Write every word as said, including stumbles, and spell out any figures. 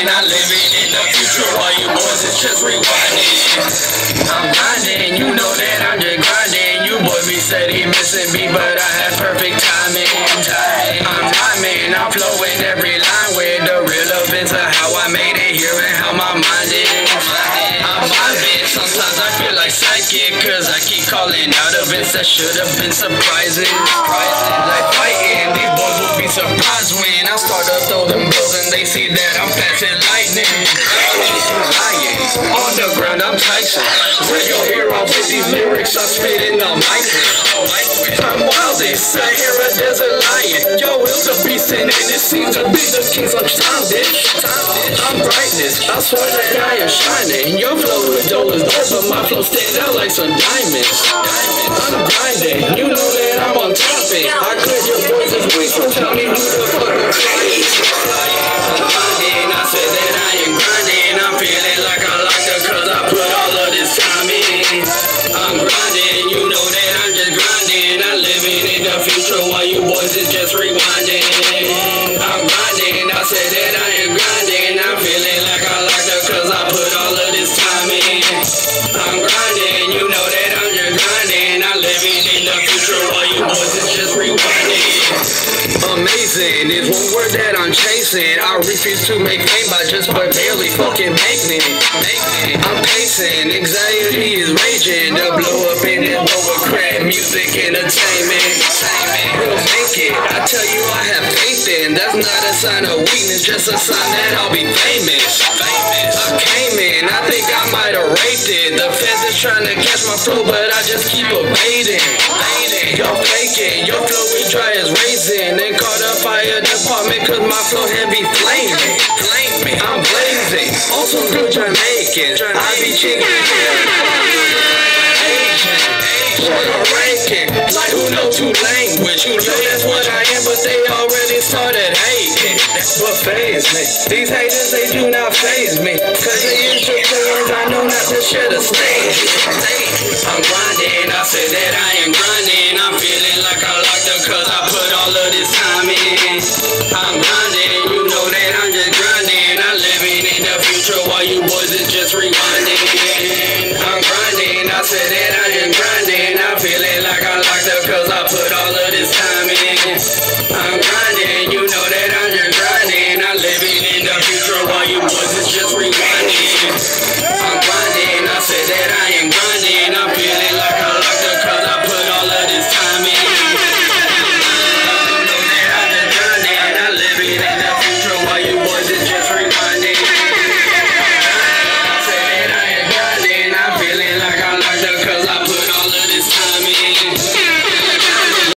not living in the future. All you boys is just rewinding. I'm grinding, you know that I'm just grinding. You boy be said he missing me, but I have perfect timing. I'm rhyming, I'm flowing every line with the real events of how I made it here and how my mind is. I'm vibing, sometimes I feel like psychic, cause I keep calling out events that should have been surprising. Like fighting, these boys will be surprised when I start up throw them blows and they see that I'm passing lightning. Lying, on the ground I'm Tyson. Real hero with these lyrics I'm spitting on mic. I'm wildest, I hear a desert lion. Yo, it's a beast and it seems to be the kings of time, bitch. I'm brightness, I swear the guy is shining. Your flow is dull as dirt, but my flow stands out like some diamonds. I'm grinding, you know that I'm on topic. I cleared your boys this week, so tell me who the fuck I'm flying. I'm grinding, I said that I am grinding. I'm feeling like I like her cause I put all of this time in. I'm grinding, you know that I'm just grinding. I'm living in the future while you boys is just rewinding. I'm grinding, I said that I am grinding. I'm feeling like I like her cause I put all of this time in. I'm grinding, you know that I'm just grinding. I'm living in the future while you boys is just rewinding. Amazing is one word that I'm chasing. I refuse to make fame by just but barely fucking making it. I'm pacing, anxiety is raging. To blow up in this over crap music entertainment. We'll make it, I tell you I have faith in. That's not a sign of weakness, just a sign that I'll be famous. I came in, I think I might have raped it. The feds is trying to catch my flow, but I just keep evading. Y'all faking, your flow is dry as raisin. And call the fire department cause my flow heavy flaming. I'm blazing, on some good Jamaican. I be chicken ranking, like who know two language. You know that's what I am, but they already started hating. What faze me? These haters, they do not faze me. Cause they use your players, I know not to share the stage. I'm grinding, I said that I am grinding. I'm feeling like I like her cause I put all of this time in. I'm grinding.